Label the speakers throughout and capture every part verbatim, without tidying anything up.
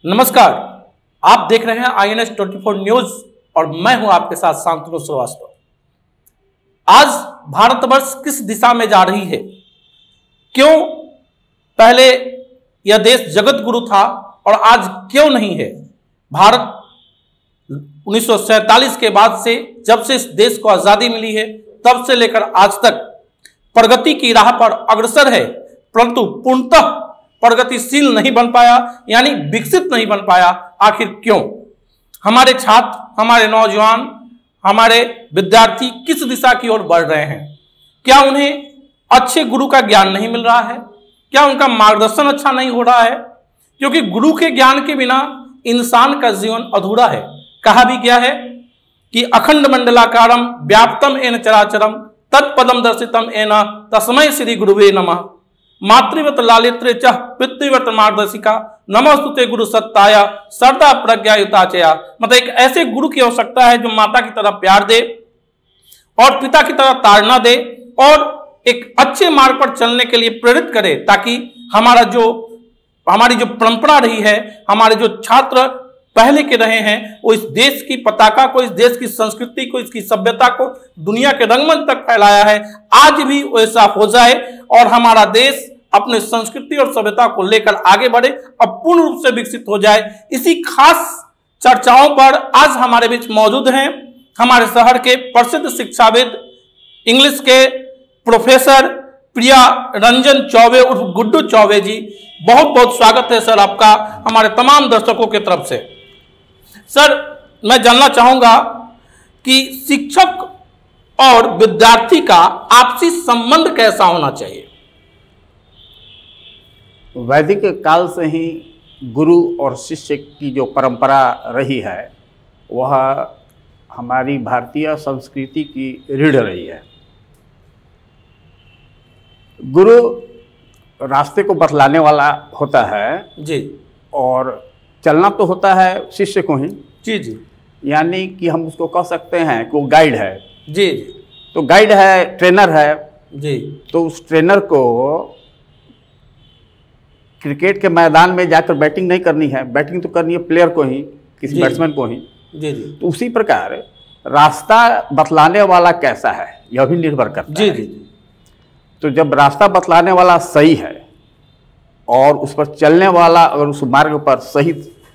Speaker 1: नमस्कार, आप देख रहे हैं I N S twenty four news और मैं हूं आपके साथ शांतनु श्रीवास्तव। आज भारतवर्ष किस दिशा में जा रही है? क्यों पहले यह देश जगत गुरु था और आज क्यों नहीं है? भारत उन्नीस सौ सैंतालीस के बाद से, जब से इस देश को आजादी मिली है, तब से लेकर आज तक प्रगति की राह पर अग्रसर है, परंतु पूर्णतः प्रगतिशील नहीं बन पाया, यानी विकसित नहीं बन पाया। आखिर क्यों? हमारे छात्र, हमारे नौजवान, हमारे विद्यार्थी किस दिशा की ओर बढ़ रहे हैं? क्या उन्हें अच्छे गुरु का ज्ञान नहीं मिल रहा है? क्या उनका मार्गदर्शन अच्छा नहीं हो रहा है? क्योंकि गुरु के ज्ञान के बिना इंसान का जीवन अधूरा है। कहा भी गया है कि अखंड मंडलाकारम व्याप्तम एन चराचरम तत्पदम दर्शितम एन तस्मै श्री गुरुवे नमः मातृवत लालित्रे च पितृवत मार्गदर्शिका नमस्तुते गुरु सत्ताया सरदा प्रज्ञायुताचया। मतलब एक ऐसे गुरु की आवश्यकता है जो माता की तरह प्यार दे और पिता की तरह ताड़ना दे और एक अच्छे मार्ग पर चलने के लिए प्रेरित करे, ताकि हमारा जो हमारी जो परंपरा रही है, हमारे जो छात्र पहले के रहे हैं, वो इस देश की पताका को, इस देश की संस्कृति को, इसकी सभ्यता को दुनिया के रंगमंच तक फैलाया है। आज भी वैसा हो जाए और हमारा देश अपने संस्कृति और सभ्यता को लेकर आगे बढ़े और पूर्ण रूप से विकसित हो जाए। इसी खास चर्चाओं पर आज हमारे बीच मौजूद हैं हमारे शहर के प्रसिद्ध शिक्षाविद, इंग्लिश के प्रोफेसर प्रिया रंजन चौबे उर्फ गुड्डू चौबे जी। बहुत बहुत स्वागत है सर आपका हमारे तमाम दर्शकों की तरफ से। सर, मैं जानना चाहूंगा कि शिक्षक और विद्यार्थी का आपसी संबंध कैसा होना चाहिए?
Speaker 2: वैदिक काल से ही गुरु और शिष्य की जो परंपरा रही है, वह हमारी भारतीय संस्कृति की रीढ़ रही है। गुरु रास्ते को बतलाने वाला होता है
Speaker 1: जी, और
Speaker 2: चलना तो होता है शिष्य को ही।
Speaker 1: जी जी,
Speaker 2: यानी कि हम उसको कह सकते हैं कि वो गाइड है।
Speaker 1: जी,
Speaker 2: तो गाइड है, ट्रेनर है
Speaker 1: जी। तो
Speaker 2: उस ट्रेनर को क्रिकेट के मैदान में जाकर बैटिंग नहीं करनी है, बैटिंग तो करनी है प्लेयर को ही, किसी बैट्समैन को ही।
Speaker 1: जी जी।
Speaker 2: तो उसी प्रकार रास्ता बतलाने वाला कैसा है, यह भी निर्भर करता
Speaker 1: जी,
Speaker 2: है।
Speaker 1: जी जी।
Speaker 2: तो जब रास्ता बतलाने वाला सही है और उस पर चलने वाला अगर उस मार्ग पर सही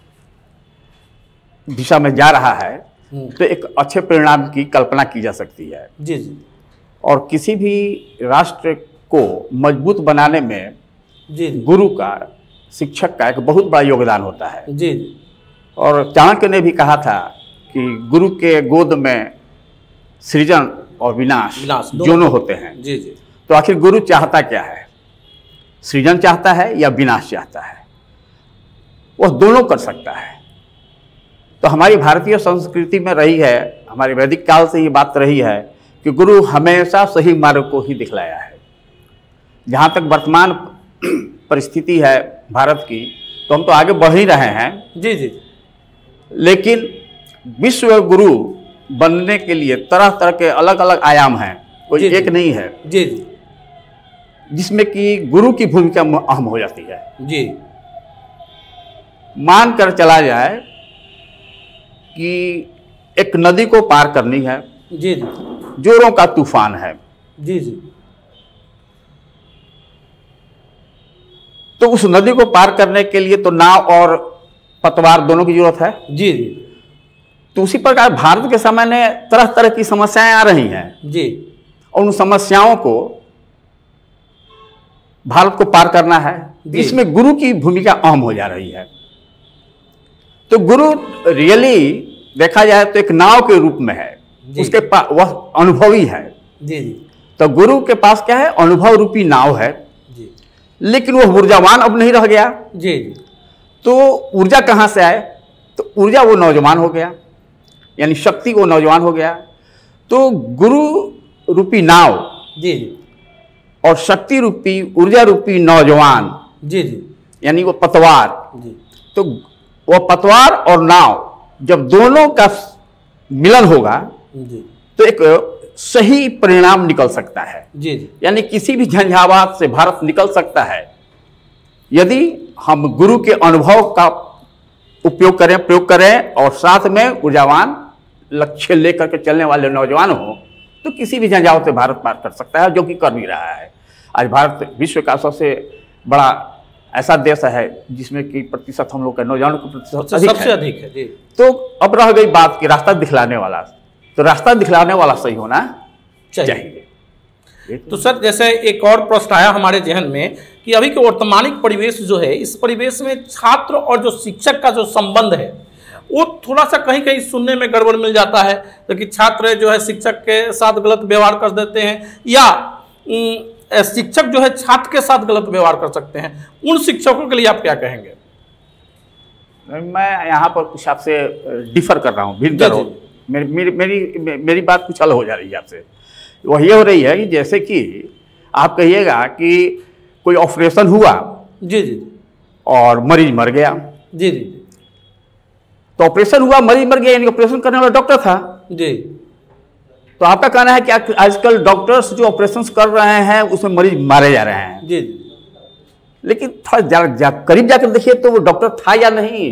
Speaker 2: दिशा में जा रहा है, तो एक अच्छे परिणाम की कल्पना की जा सकती है।
Speaker 1: जी जी। और
Speaker 2: किसी भी राष्ट्र को मजबूत बनाने में
Speaker 1: जी जी,
Speaker 2: गुरु का, शिक्षक का एक बहुत बड़ा योगदान होता है।
Speaker 1: जी जी।
Speaker 2: और चाणक्य ने भी कहा था कि गुरु के गोद में सृजन और विनाश,
Speaker 1: विनाश
Speaker 2: दोनों होते हैं।
Speaker 1: जी जी।
Speaker 2: तो आखिर गुरु चाहता क्या है? सृजन चाहता है या विनाश चाहता है? वह दोनों कर सकता है। तो हमारी भारतीय संस्कृति में रही है, हमारे वैदिक काल से ये बात रही है कि गुरु हमेशा सही मार्ग को ही दिखलाया है। जहाँ तक वर्तमान परिस्थिति है भारत की, तो हम तो आगे बढ़ ही रहे हैं।
Speaker 1: जी जी।
Speaker 2: लेकिन विश्व गुरु बनने के लिए तरह तरह के अलग अलग आयाम हैं, कोई
Speaker 1: जी,
Speaker 2: एक
Speaker 1: जी,
Speaker 2: नहीं है।
Speaker 1: जी जी।
Speaker 2: जिसमें कि गुरु की भूमिका अहम हो जाती है।
Speaker 1: जी।
Speaker 2: मान कर चला जाए कि एक नदी को पार करनी है।
Speaker 1: जी जी।
Speaker 2: जोरों का तूफान है।
Speaker 1: जी जी।
Speaker 2: तो उस नदी को पार करने के लिए तो नाव और पतवार दोनों की जरूरत है।
Speaker 1: जी जी।
Speaker 2: तो उसी प्रकार भारत के सामने तरह तरह की समस्याएं आ रही हैं।
Speaker 1: जी।
Speaker 2: और उन समस्याओं को भारत को पार करना है, इसमें गुरु की भूमिका अहम हो जा रही है। तो गुरु रियली देखा जाए तो एक नाव के रूप में है, उसके पास वह अनुभवी है।
Speaker 1: जी जी।
Speaker 2: तो गुरु के पास क्या है? अनुभव रूपी नाव है।
Speaker 1: जी।
Speaker 2: लेकिन वह ऊर्जावान अब नहीं रह गया।
Speaker 1: जी जी।
Speaker 2: तो ऊर्जा कहाँ से आए? तो ऊर्जा वो नौजवान हो गया, यानी शक्ति वो नौजवान हो गया। तो गुरु रूपी नाव
Speaker 1: जी जी
Speaker 2: और शक्ति रूपी, ऊर्जा रूपी नौजवान,
Speaker 1: जी जी,
Speaker 2: यानी वो पतवार। जी। तो वो पतवार और नाव जब दोनों का मिलन होगा, जी, तो एक सही परिणाम निकल सकता है। जी जी। यानी किसी भी झंझावात से भारत निकल सकता है यदि हम गुरु के अनुभव का उपयोग करें, प्रयोग करें और साथ में ऊर्जावान लक्ष्य लेकर के चलने वाले नौजवान हो तो किसी भी जंजाल से भारत पार कर सकता है, जो कि कर भी रहा है। आज भारत विश्व का सबसे बड़ा ऐसा देश है जिसमें कि प्रतिशत हम लोग का नौजवानों का प्रतिशत अधिक
Speaker 1: सबसे
Speaker 2: है।
Speaker 1: अधिक है जी।
Speaker 2: तो अब रह गई बात कि रास्ता दिखलाने वाला, तो रास्ता दिखलाने वाला सही होना
Speaker 1: चाहिए,
Speaker 2: चाहिए।
Speaker 1: तो सर जैसे एक और प्रश्न आया हमारे जहन में कि अभी के वर्तमानिक परिवेश जो है, इस परिवेश में छात्र और जो शिक्षक का जो संबंध है वो थोड़ा सा कहीं कहीं सुनने में गड़बड़ मिल जाता है, क्योंकि छात्र जो है शिक्षक के साथ गलत व्यवहार कर देते हैं या शिक्षक जो है छात्र के साथ गलत व्यवहार कर सकते हैं। उन शिक्षकों के लिए आप क्या कहेंगे?
Speaker 2: मैं यहाँ पर कुछ आपसे डिफर कर रहा हूँ, भिन्न कर रहा हूँ। मेरी मेरी मेरी मेरी बात कुछ अलग हो जा रही है आपसे। वह ये हो रही है कि जैसे कि आप कहिएगा कि कोई ऑपरेशन हुआ
Speaker 1: जी जी
Speaker 2: और मरीज मर गया,
Speaker 1: जी जी
Speaker 2: तो ऑपरेशन हुआ, मरीज मर गया, यानी ऑपरेशन करने वाला डॉक्टर था
Speaker 1: जी।
Speaker 2: तो आपका कहना है कि आजकल डॉक्टर्स जो ऑपरेशन कर रहे हैं उसमें मरीज मारे जा रहे हैं
Speaker 1: जी,
Speaker 2: लेकिन थोड़ा जा, जा, करीब जाकर देखिए तो वो डॉक्टर था या नहीं।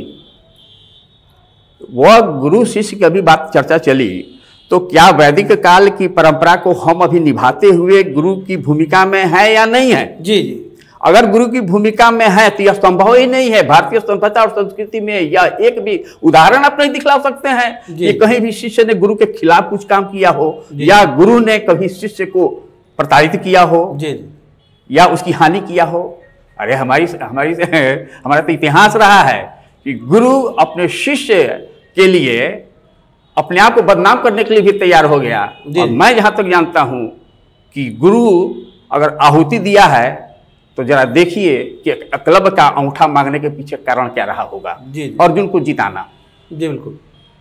Speaker 2: वह गुरु शिष्य की अभी बात चर्चा चली, तो क्या वैदिक काल की परंपरा को हम अभी निभाते हुए गुरु की भूमिका में है या नहीं है?
Speaker 1: जी जी।
Speaker 2: अगर गुरु की भूमिका में है तो यह संभव ही नहीं है। भारतीय सभ्यता और संस्कृति में यह एक भी उदाहरण आप नहीं दिखला सकते हैं कि कहीं भी शिष्य ने गुरु के खिलाफ कुछ काम किया हो या गुरु ने कभी शिष्य को प्रताड़ित किया हो
Speaker 1: जी
Speaker 2: या उसकी हानि किया हो। अरे हमारी हमारी हमारा तो इतिहास रहा है कि गुरु अपने शिष्य के लिए अपने आप को बदनाम करने के लिए भी तैयार हो गया। और मैं जहाँ तक जानता हूँ कि गुरु अगर आहुति दिया है तो जरा देखिए कि एकलव्य का अंगूठा मांगने के पीछे कारण क्या रहा होगा, अर्जुन को जिताना।
Speaker 1: जी बिल्कुल।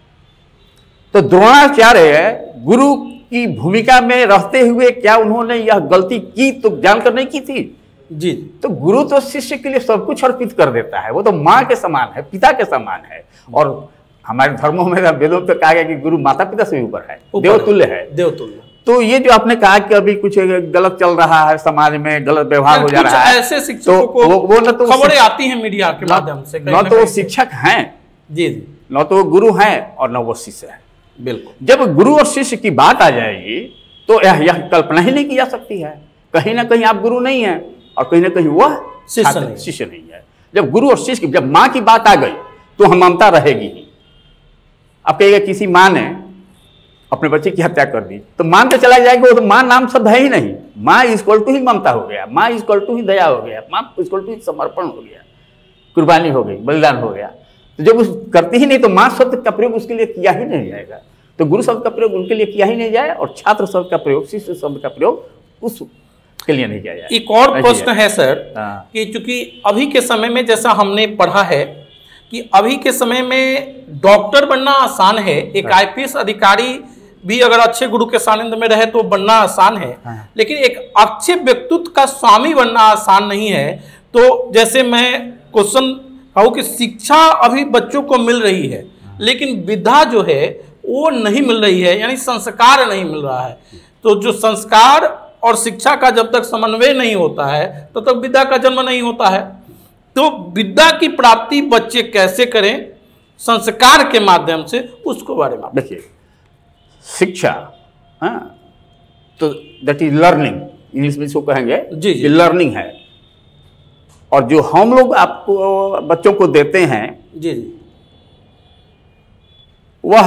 Speaker 2: तो द्रोणाचार्य गुरु की भूमिका में रहते हुए क्या उन्होंने यह गलती की तो जानकर नहीं की थी?
Speaker 1: जी।
Speaker 2: तो गुरु तो शिष्य के लिए सब कुछ अर्पित कर देता है, वो तो माँ के समान है, पिता के समान है। और हमारे धर्मों में वेदों पे कहा गया कि गुरु माता पिता से ऊपर है, देवतुल्य है।
Speaker 1: देवतुल्य।
Speaker 2: तो ये जो आपने कहा कि अभी कुछ गलत चल रहा है समाज में, गलत व्यवहार हो जा रहा है,
Speaker 1: ऐसे शिक्षकों को
Speaker 2: वो, वो न तो
Speaker 1: खबरें आती हैं मीडिया के माध्यम से,
Speaker 2: न तो वो शिक्षक हैं
Speaker 1: जी जी,
Speaker 2: न तो वो गुरु हैं और न वो शिष्य है।
Speaker 1: बिल्कुल।
Speaker 2: जब गुरु और शिष्य की बात आ जाएगी तो यह यह कल्पना ही नहीं की जा सकती है। कहीं ना कहीं आप गुरु नहीं है और कहीं ना कहीं वह शिष्य नहीं, शिष्य नहीं है। जब गुरु और शिष्य की, जब माँ की बात आ गई तो हम ममता रहेगी ही। आप कहिएगा किसी माँ ने अपने बच्चे की हत्या कर दी तो मान के चला जाएगा, वो तो माँ नाम शब्द है ही नहीं। माँ इक्वल टू ही ममता हो गया, माँ इक्वल टू ही दया हो गया, माँ इक्वल टू ही समर्पण हो गया, कुर्बानी हो गई, बलिदान हो गया। तो जब उस करती ही नहीं तो माँ शब्द का प्रयोग उसके लिए किया ही नहीं जाएगा, तो गुरु शब्द का प्रयोग उनके लिए किया ही नहीं जाए और छात्र शब्द का प्रयोग, शिष्य शब्द का प्रयोग उस के लिए नहीं किया जाए।
Speaker 1: एक और प्रश्न है सर कि चूंकि अभी के समय में जैसा हमने पढ़ा है कि अभी के समय में डॉक्टर बनना आसान है, एक आईपीएस अधिकारी भी अगर अच्छे गुरु के सानिध्य में रहे तो बनना आसान है, लेकिन एक अच्छे व्यक्तित्व का स्वामी बनना आसान नहीं है। तो जैसे मैं क्वेश्चन कहूँ कि शिक्षा अभी बच्चों को मिल रही है लेकिन विद्या जो है वो नहीं मिल रही है, यानी संस्कार नहीं मिल रहा है। तो जो संस्कार और शिक्षा का जब तक समन्वय नहीं होता है तब तो तक विद्या का जन्म नहीं होता है। तो विद्या की प्राप्ति बच्चे कैसे करें संस्कार के माध्यम से, उसको बारे में
Speaker 2: देखिए। शिक्षा, हाँ, तो दैट इज लर्निंग, इंग्लिश में इसको कहेंगे
Speaker 1: जी जी,
Speaker 2: लर्निंग है। और जो हम लोग आपको बच्चों को देते हैं
Speaker 1: जी जी,
Speaker 2: वह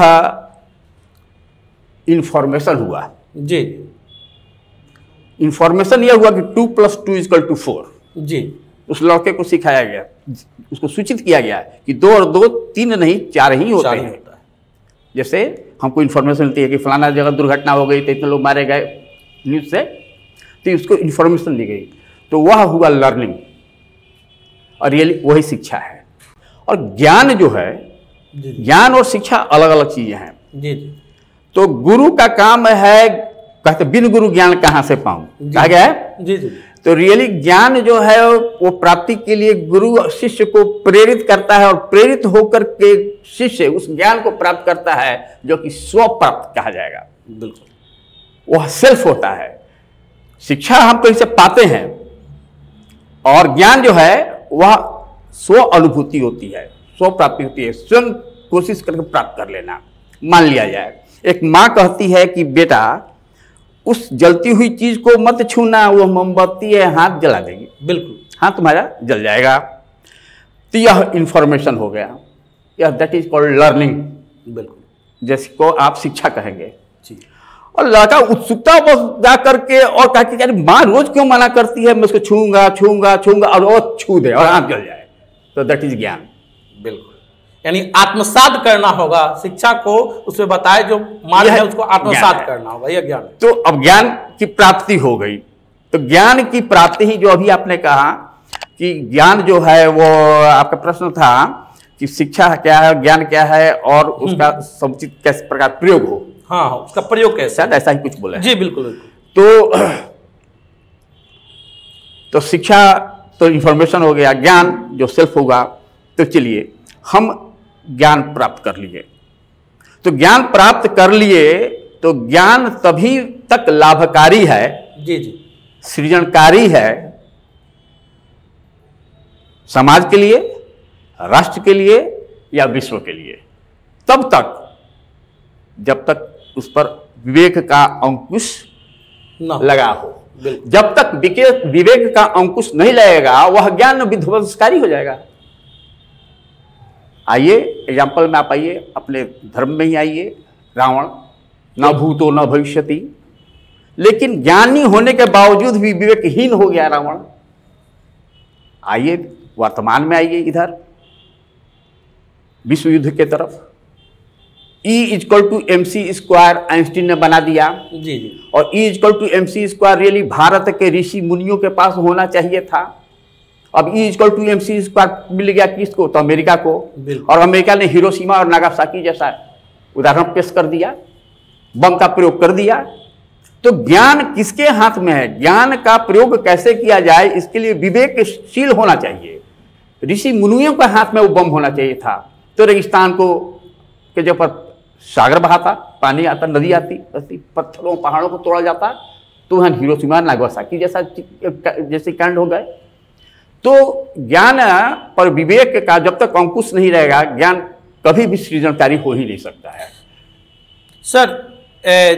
Speaker 2: इंफॉर्मेशन हुआ।
Speaker 1: जी,
Speaker 2: इंफॉर्मेशन यह हुआ कि two plus two is equal to four.
Speaker 1: जी,
Speaker 2: उस लड़के को सिखाया गया, उसको सूचित किया गया कि दो और दो तीन नहीं चार ही होते हैं। होता है। जैसे हमको इन्फॉर्मेशन मिलती है कि फलाना जगह दुर्घटना हो गई तो इतने लोग मारे गए न्यूज़ से, तो उसको इन्फॉर्मेशन दी गई, तो वह हुआ लर्निंग और रियली वही शिक्षा है। और ज्ञान जो है, ज्ञान और शिक्षा अलग अलग चीजें हैं।
Speaker 1: जी जी।
Speaker 2: तो गुरु का काम है, कहते बिन गुरु ज्ञान कहाँ से पाऊं, कहा गया है।
Speaker 1: जी जी।
Speaker 2: तो रियली ज्ञान जो है वो प्राप्ति के लिए गुरु शिष्य को प्रेरित करता है और प्रेरित होकर के शिष्य उस ज्ञान को प्राप्त करता है जो कि स्व प्राप्त कहा जाएगा।
Speaker 1: बिल्कुल,
Speaker 2: वह सेल्फ होता है। शिक्षा हम कहीं से पाते हैं और ज्ञान जो है वह स्व अनुभूति होती है, स्व प्राप्ति होती है, स्वयं कोशिश करके प्राप्त कर लेना। मान लिया जाए एक माँ कहती है कि बेटा उस जलती हुई चीज को मत छूना, वो मोमबत्ती है, हाथ जला देगी,
Speaker 1: बिल्कुल
Speaker 2: हाथ तुम्हारा जल जाएगा। तो यह इंफॉर्मेशन हो गया, यह दैट इज कॉल्ड लर्निंग,
Speaker 1: बिल्कुल
Speaker 2: जिसको आप शिक्षा कहेंगे।
Speaker 1: जी।
Speaker 2: और लड़का उत्सुकता बस जा करके और कहा कि यार माँ रोज क्यों मना करती है, मैं उसको छूंगा छूंगा छूंगा, और वो छू दे और हाथ जल जाए, तो दैट इज ज्ञान।
Speaker 1: बिल्कुल, यानी आत्मसात करना होगा, शिक्षा को उसमें बताए जो मार्ग है उसको आत्मसात करना होगा, यह ज्ञान।
Speaker 2: तो अब ज्ञान की प्राप्ति हो गई। तो ज्ञान की प्राप्ति ही जो अभी आपने कहा कि ज्ञान जो है वो आपका प्रश्न था कि शिक्षा क्या है, ज्ञान क्या है और उसका समुचित किस प्रकार प्रयोग हो।
Speaker 1: हाँ, उसका प्रयोग कैसे,
Speaker 2: शायद ऐसा ही कुछ बोला है।
Speaker 1: जी बिल्कुल बिल्कुल।
Speaker 2: तो तो शिक्षा तो इंफॉर्मेशन हो गया, ज्ञान जो सेल्फ होगा। तो चलिए हम ज्ञान प्राप्त कर लिए, तो ज्ञान प्राप्त कर लिए तो ज्ञान तभी तक लाभकारी है,
Speaker 1: जी जी,
Speaker 2: सृजनकारी है समाज के लिए, राष्ट्र के लिए या विश्व के लिए, तब तक जब तक उस पर विवेक का अंकुश
Speaker 1: न
Speaker 2: लगा हो। जब तक विवेक का अंकुश नहीं लगेगा वह ज्ञान विध्वंसकारी हो जाएगा। आइए एग्जाम्पल में आप आइए, अपने धर्म में ही आइए। रावण न भूतो न भविष्यति, लेकिन ज्ञानी होने के बावजूद भी विवेकहीन हो गया रावण। आइए वर्तमान में आइए इधर विश्व युद्ध के तरफ। E is equal to M C square Einstein ने बना दिया,
Speaker 1: जी जी, और
Speaker 2: E is equal to M C square really Bharat के ऋषि मुनियों के पास होना चाहिए था। अब E is equal to M C square मिल गया किसको, तो अमेरिका को, और अमेरिका ने हिरोशिमा और नागासाकी जैसा उदाहरण पेश कर दिया, बम का प्रयोग कर दिया। तो ज्ञान किसके हाथ में है, ज्ञान का प्रयोग कैसे किया जाए, इसके लिए विवेकशील होना चाहिए। ऋषि मुनियों के हाथ में वो बम होना चाहिए था। तो रेगिस्तान को के जब पर सागर बहाता, पानी आता, नदी आती, पत्थरों पहाड़ों को तोड़ा जाता, तो वहाँ हिरोशिमा नागासाकी जैसा जैसे कांड हो गए। तो ज्ञान पर विवेक का जब तक अंकुश नहीं रहेगा, ज्ञान कभी भी सृजनकारी हो ही नहीं सकता है।
Speaker 1: सर ए,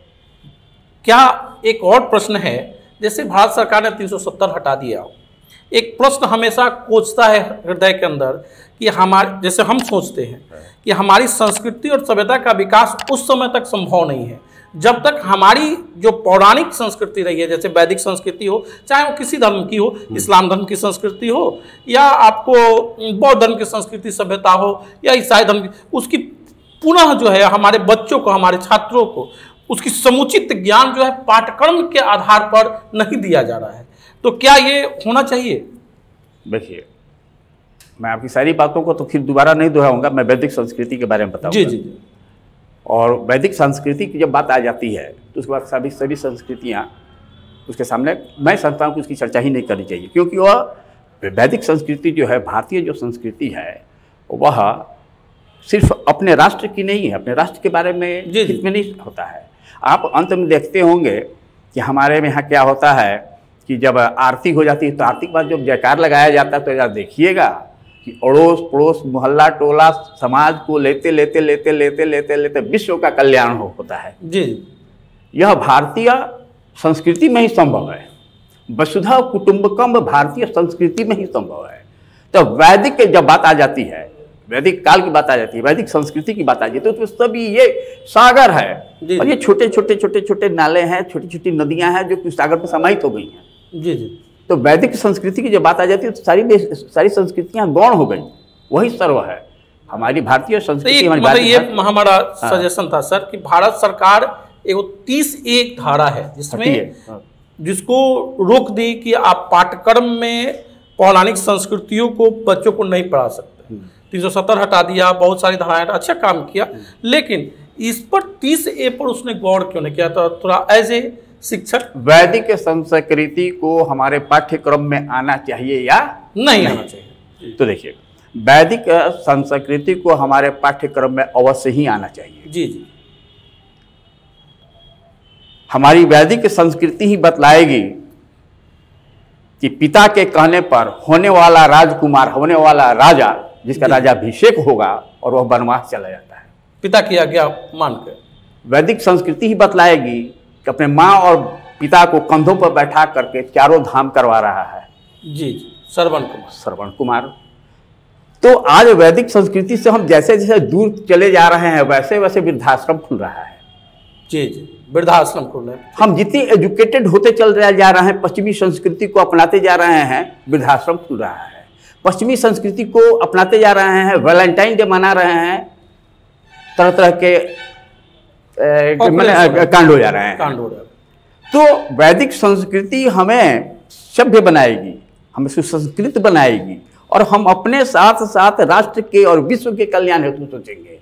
Speaker 1: क्या एक और प्रश्न है, जैसे भारत सरकार ने तीन सौ सत्तर हटा दिया, एक प्रश्न हमेशा कोचता है हृदय के अंदर कि हमारे, जैसे हम सोचते हैं कि हमारी संस्कृति और सभ्यता का विकास उस समय तक संभव नहीं है जब तक हमारी जो पौराणिक संस्कृति रही है, जैसे वैदिक संस्कृति हो, चाहे वो किसी धर्म की हो, इस्लाम धर्म की संस्कृति हो या आपको बौद्ध धर्म की संस्कृति सभ्यता हो या ईसाई धर्म की, उसकी पुनः जो है हमारे बच्चों को, हमारे छात्रों को उसकी समुचित ज्ञान जो है पाठ्यक्रम के आधार पर नहीं दिया जा रहा है। तो क्या ये होना चाहिए?
Speaker 2: देखिए, मैं आपकी सारी बातों को तो फिर दोबारा नहीं दोहराऊंगा, मैं वैदिक संस्कृति के बारे में बताऊंगा।
Speaker 1: जी जी जी।
Speaker 2: और वैदिक संस्कृति की जब बात आ जाती है तो उसके बाद सभी सभी संस्कृतियाँ उसके सामने मैं समझता हूँ कि उसकी चर्चा ही नहीं करनी चाहिए, क्योंकि वह वैदिक संस्कृति जो है, भारतीय जो संस्कृति है, वह सिर्फ अपने राष्ट्र की नहीं है, अपने राष्ट्र के बारे में हित में नहीं होता है। आप अंत में देखते होंगे कि हमारे में यहाँ क्या होता है कि जब आरती हो जाती है तो आरती के बाद जब जयकार लगाया जाता है तो यार देखिएगा कि अड़ोस पड़ोस मोहल्ला टोला समाज को लेते लेते लेते लेते लेते लेते विश्व का कल्याण हो होता है।
Speaker 1: जी,
Speaker 2: यह भारतीय संस्कृति में ही संभव है। वसुधा कुटुंबकम भारतीय संस्कृति में ही संभव है। तो वैदिक की जब बात आ जाती है, वैदिक काल की बात आ जाती है, वैदिक संस्कृति की बात आ जाती है, तो सभी ये सागर है और ये छोटे छोटे छोटे छोटे नाले हैं, छोटी छोटी नदियां हैं जो कि सागर में समाहित हो गई हैं।
Speaker 1: जी जी।
Speaker 2: तो वैदिक संस्कृति की जब बात आ जाती है तो सारी सारी संस्कृतियां गौण हो गई, वही सर्व है। हमारी भारतीय संस्कृति,
Speaker 1: तो मतलब ये हमारा सजेशन था सर कि भारत सरकार एक तीस एक धारा है जिसमें जिसको रोक दी कि आप पाठ्यक्रम में पौराणिक संस्कृतियों को बच्चों को नहीं पढ़ा सकते। तीन सौ सत्तर हटा दिया, बहुत सारी धाराएं, अच्छा काम किया, लेकिन इस पर तीस ए पर उसने गौर क्यों नहीं किया? तो थोड़ा एज ए शिक्षक,
Speaker 2: वैदिक संस्कृति को हमारे पाठ्यक्रम में आना चाहिए या
Speaker 1: नहीं, नहीं आना चाहिए?
Speaker 2: तो देखिए, वैदिक संस्कृति को हमारे पाठ्यक्रम में अवश्य ही आना चाहिए।
Speaker 1: जी जी।
Speaker 2: हमारी वैदिक संस्कृति ही बतलाएगी कि पिता के कहने पर होने वाला राजकुमार, होने वाला राजा जिसका राजाभिषेक होगा और वह वनवास चला जाता है।
Speaker 1: पिता की आज्ञा मान कर
Speaker 2: वैदिक संस्कृति ही बतलाएगी कि अपने माँ और पिता को कंधों पर बैठा करके चारों धाम करवा रहा है।
Speaker 1: जी जी श्रवण कुमार
Speaker 2: श्रवण कुमार। तो आज वैदिक संस्कृति से हम जैसे जैसे दूर चले जा रहे हैं वैसे वैसे वृद्धाश्रम खुल रहा है।
Speaker 1: जी जी वृद्धाश्रम खुल रहे हैं।
Speaker 2: हम जितनी एजुकेटेड होते चल रहे जा रहे हैं, पश्चिमी संस्कृति को अपनाते जा रहे हैं, वृद्धाश्रम खुल रहा है। पश्चिमी संस्कृति को अपनाते जा रहे हैं, वैलेंटाइन डे मना रहे हैं, तरह तरह के मैंने कांड हो जा रहे हैं।
Speaker 1: कांड हो रहा है।
Speaker 2: तो वैदिक संस्कृति हमें सभ्य बनाएगी, हमें सुसंस्कृत बनाएगी और हम अपने साथ साथ राष्ट्र के और विश्व के कल्याण हेतु सोचेंगे।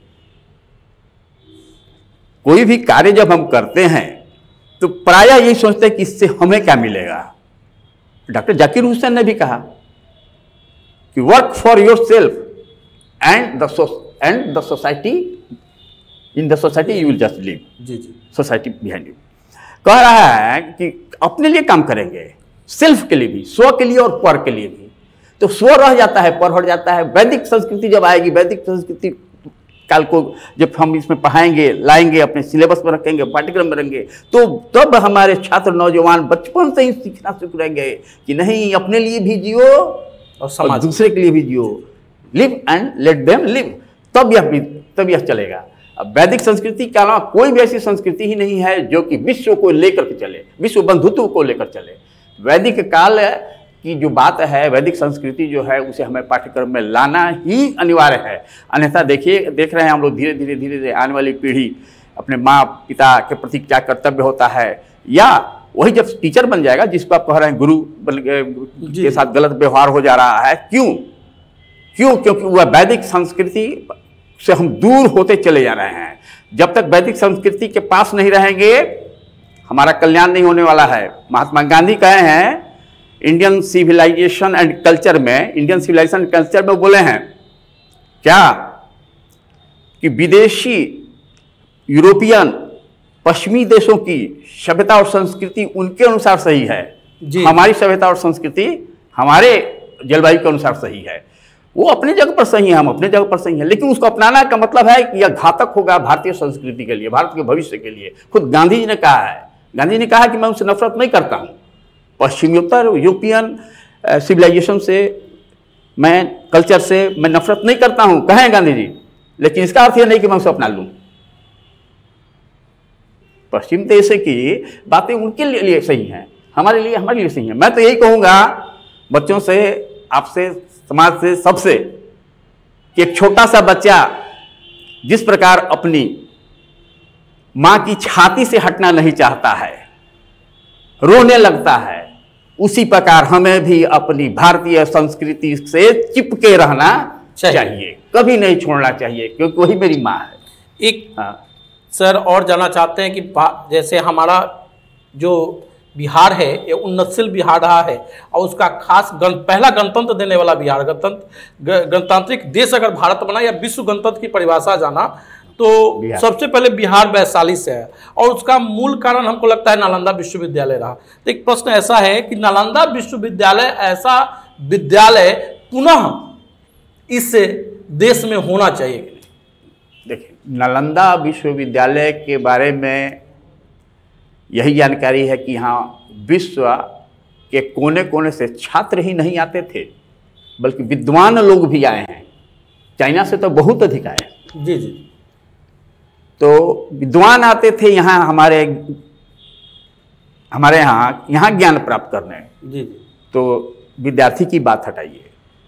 Speaker 2: कोई भी कार्य जब हम करते हैं तो प्रायः यही सोचते हैं कि इससे हमें क्या मिलेगा। डॉक्टर जाकिर हुसैन ने भी कहा कि work for yourself and the end the society in the society you will just live.
Speaker 1: जी जी
Speaker 2: सोसाइटी बिहाइंड यू। कह रहा है कि अपने लिए काम करेंगे, सेल्फ के लिए भी, स्व के लिए और पर के लिए भी। तो स्व रह जाता है, पर हट जाता है। वैदिक संस्कृति जब आएगी, वैदिक संस्कृति काल को जब हम इसमें पढ़ाएंगे, लाएंगे, अपने सिलेबस में रखेंगे, पाठ्यक्रम में रखेंगे, तो तब हमारे छात्र नौजवान बचपन से ही सीखना सीख रहेंगे कि नहीं, अपने लिए भी जियो और समाज दूसरे के लिए भी जियो। Live and let them live. तब यह तब यह चलेगा। अब वैदिक संस्कृति के अलावा कोई भी ऐसी संस्कृति ही नहीं है जो कि विश्व को लेकर के चले, विश्व बंधुत्व को लेकर चले। वैदिक काल की जो बात है, वैदिक संस्कृति जो है, उसे हमें पाठ्यक्रम में लाना ही अनिवार्य है। अन्यथा देखिए, देख रहे हैं हम लोग धीरे धीरे धीरे धीरे आने वाली पीढ़ी अपने माँ पिता के प्रति क्या कर्तव्य होता है, या वही जब टीचर बन जाएगा जिसको आप कह रहे हैं गुरु के साथ गलत व्यवहार हो जा रहा है। क्यों क्यों क्योंकि वह वैदिक संस्कृति से हम दूर होते चले जा रहे हैं। जब तक वैदिक संस्कृति के पास नहीं रहेंगे हमारा कल्याण नहीं होने वाला है। महात्मा गांधी कहे हैं इंडियन सिविलाइजेशन एंड कल्चर में, इंडियन सिविलाइजेशन एंड कल्चर में बोले हैं क्या कि विदेशी यूरोपियन पश्चिमी देशों की सभ्यता और संस्कृति उनके अनुसार सही है, हमारी सभ्यता और संस्कृति हमारे जलवायु के अनुसार सही है। वो अपनी जगह पर सही है, हम अपने जगह पर सही है, लेकिन उसको अपनाना का मतलब है कि यह घातक होगा भारतीय संस्कृति के लिए, भारत के भविष्य के लिए। खुद गांधी जी ने कहा है, गांधी जी ने कहा कि मैं उससे नफरत नहीं करता हूँ, पश्चिमोत्तर यूरोपियन सिविलाइजेशन से, मैं कल्चर से मैं नफरत नहीं करता हूँ, कहें गांधी जी, लेकिन इसका अर्थ यह नहीं कि मैं उसे अपना लूँ। पश्चिम देश की बातें उनके लिए सही हैं, हमारे लिए हमारे लिए सही है। मैं तो यही कहूँगा बच्चों से, आपसे, समाज से, सबसे, कि एक छोटा सा बच्चा जिस प्रकार अपनी माँ की छाती से हटना नहीं चाहता है, रोने लगता है, उसी प्रकार हमें भी अपनी भारतीय संस्कृति से चिपके रहना चाहिए, चाहिए। कभी नहीं छोड़ना चाहिए, क्योंकि वही मेरी माँ है।
Speaker 1: एक हाँ। सर और जानना चाहते हैं कि जैसे हमारा जो बिहार है ये उन्नतशील बिहार रहा है और उसका खास गण, पहला गणतंत्र देने वाला बिहार, गणतंत्र गणतांत्रिक देश अगर भारत बना या विश्व गणतंत्र की परिभाषा जाना तो सबसे पहले बिहार वैशाली से है, और उसका मूल कारण हमको लगता है नालंदा विश्वविद्यालय रहा। तो एक प्रश्न ऐसा है कि नालंदा विश्वविद्यालय ऐसा विद्यालय पुनः इस देश में होना चाहिए कि नहीं?
Speaker 2: देखिए, नालंदा विश्वविद्यालय के बारे में यही जानकारी है कि यहाँ विश्व के कोने कोने से छात्र ही नहीं आते थे, बल्कि विद्वान लोग भी आए हैं। चाइना से तो बहुत अधिक आए।
Speaker 1: जी जी।
Speaker 2: तो विद्वान आते थे यहाँ हमारे हमारे यहाँ यहाँ ज्ञान प्राप्त करने।
Speaker 1: जी जी।
Speaker 2: तो विद्यार्थी की बात हटाइए,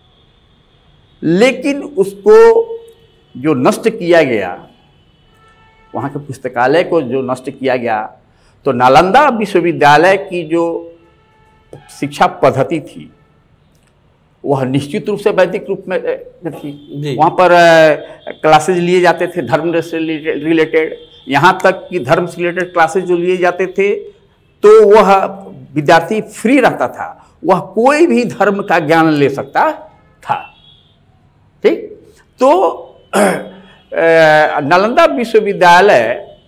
Speaker 2: लेकिन उसको जो नष्ट किया गया, वहाँ के पुस्तकालय को जो नष्ट किया गया, तो नालंदा विश्वविद्यालय की जो शिक्षा पद्धति थी वह निश्चित रूप से वैदिक रूप में थी। वहाँ पर क्लासेज लिए जाते थे धर्म से रिलेटेड, यहाँ तक कि धर्म से रिलेटेड क्लासेज जो लिए जाते थे तो वह विद्यार्थी फ्री रहता था, वह कोई भी धर्म का ज्ञान ले सकता था। ठीक, तो नालंदा विश्वविद्यालय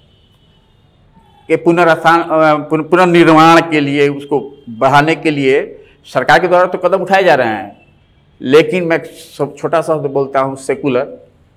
Speaker 2: के पुनरुत्थान पुनर्निर्माण के लिए, उसको बढ़ाने के लिए सरकार के द्वारा तो कदम उठाए जा रहे हैं, लेकिन मैं सब छोटा सा बोलता हूँ सेकुलर।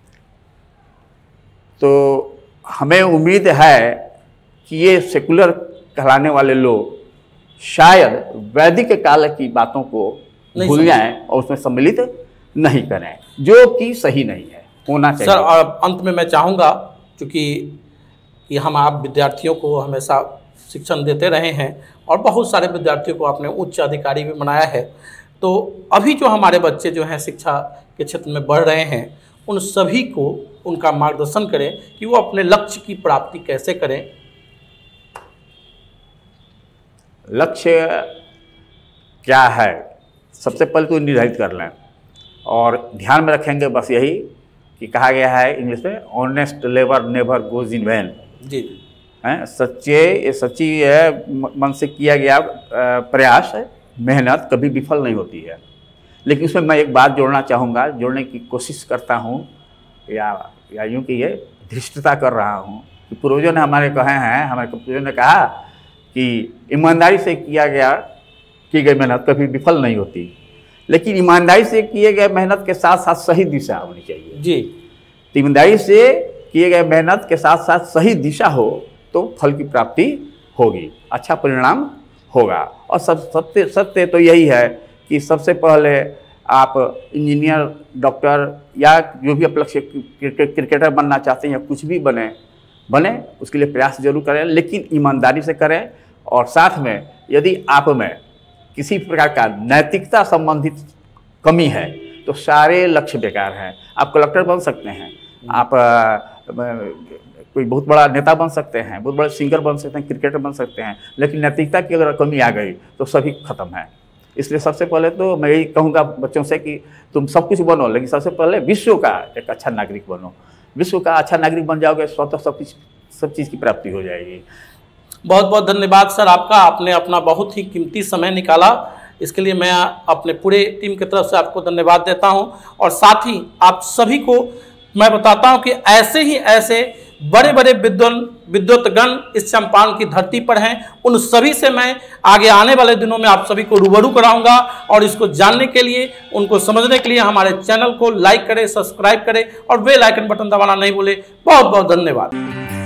Speaker 2: तो हमें उम्मीद है कि ये सेकुलर कहलाने वाले लोग शायद वैदिक काल की बातों को भूल जाएं और उसमें सम्मिलित नहीं करें, जो कि सही नहीं है, होना चाहिए।
Speaker 1: सर, और अंत में मैं चाहूँगा, क्योंकि ये हम आप विद्यार्थियों को हमेशा शिक्षण देते रहे हैं और बहुत सारे विद्यार्थियों को आपने उच्च अधिकारी भी बनाया है, तो अभी जो हमारे बच्चे जो हैं शिक्षा के क्षेत्र में बढ़ रहे हैं, उन सभी को उनका मार्गदर्शन करें कि वो अपने लक्ष्य की प्राप्ति कैसे करें।
Speaker 2: लक्ष्य क्या है सबसे पहले तो निर्धारित कर लें, और ध्यान में रखेंगे बस यही कि कहा गया है इंग्लिश में, honest labour never goes in vain.
Speaker 1: जी
Speaker 2: हैं, सच्चे सच्ची है मन से किया गया प्रयास मेहनत कभी विफल नहीं होती है। लेकिन उसमें मैं एक बात जोड़ना चाहूँगा, जोड़ने की कोशिश करता हूँ, या या यूँ कि ये धृष्टता कर रहा हूँ कि पूर्वजों ने हमारे कहे हैं, हमारे पूर्वजों ने कहा कि ईमानदारी से किया गया की गई मेहनत कभी विफल नहीं होती, लेकिन ईमानदारी से किए गए मेहनत के साथ साथ सही दिशा होनी चाहिए।
Speaker 1: जी,
Speaker 2: ईमानदारी से किए गए मेहनत के साथ साथ सही दिशा हो तो फल की प्राप्ति होगी, अच्छा परिणाम होगा। और सब सत्य सत्य तो यही है कि सबसे पहले आप इंजीनियर, डॉक्टर या जो भी आप लक्ष्य क्रिकेटर बनना चाहते हैं या कुछ भी बने बने उसके लिए प्रयास जरूर करें, लेकिन ईमानदारी से करें। और साथ में यदि आप में किसी प्रकार का नैतिकता संबंधित कमी है तो सारे लक्ष्य बेकार हैं। आप कलेक्टर बन सकते हैं, आप आ, कोई बहुत बड़ा नेता बन सकते हैं, बहुत बड़े सिंगर बन सकते हैं, क्रिकेटर बन सकते हैं, लेकिन नैतिकता की अगर कमी आ गई तो सभी खत्म है। इसलिए सबसे पहले तो मैं यही कहूँगा बच्चों से कि तुम सब कुछ बनो, लेकिन सबसे पहले विश्व का एक अच्छा नागरिक बनो। विश्व का अच्छा नागरिक बन जाओगे, स्वतः सब कुछ सब चीज़ की प्राप्ति हो जाएगी।
Speaker 1: बहुत बहुत धन्यवाद सर आपका, आपने अपना बहुत ही कीमती समय निकाला, इसके लिए मैं अपने पूरे टीम की तरफ से आपको धन्यवाद देता हूं। और साथ ही आप सभी को मैं बताता हूं कि ऐसे ही ऐसे बड़े बड़े विद्वान विद्वतगण इस चंपारण की धरती पर हैं, उन सभी से मैं आगे आने वाले दिनों में आप सभी को रूबरू कराऊंगा। और इसको जानने के लिए, उनको समझने के लिए हमारे चैनल को लाइक करें, सब्सक्राइब करें और बेल आइकन बटन दबाना नहीं भूलें। बहुत बहुत धन्यवाद।